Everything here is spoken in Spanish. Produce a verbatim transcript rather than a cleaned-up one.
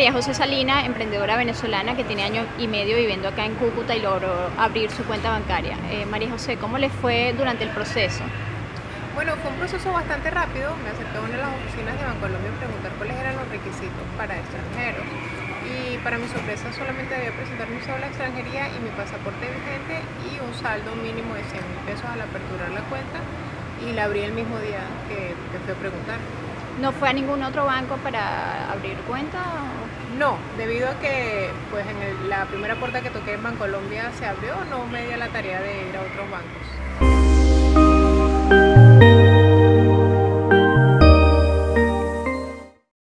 María José Salina, emprendedora venezolana que tiene año y medio viviendo acá en Cúcuta y logró abrir su cuenta bancaria. Eh, María José, ¿cómo le fue durante el proceso? Bueno, fue un proceso bastante rápido. Me acerqué a una de las oficinas de Bancolombia a preguntar cuáles eran los requisitos para extranjeros. Y para mi sorpresa solamente debía presentar mi cédula de extranjería y mi pasaporte vigente y un saldo mínimo de cien mil pesos al aperturar la cuenta. Y la abrí el mismo día que, que fui a preguntar. ¿No fue a ningún otro banco para abrir cuenta? No, debido a que pues en el- la primera puerta que toqué en Bancolombia se abrió, no me di a la tarea de ir a otros bancos.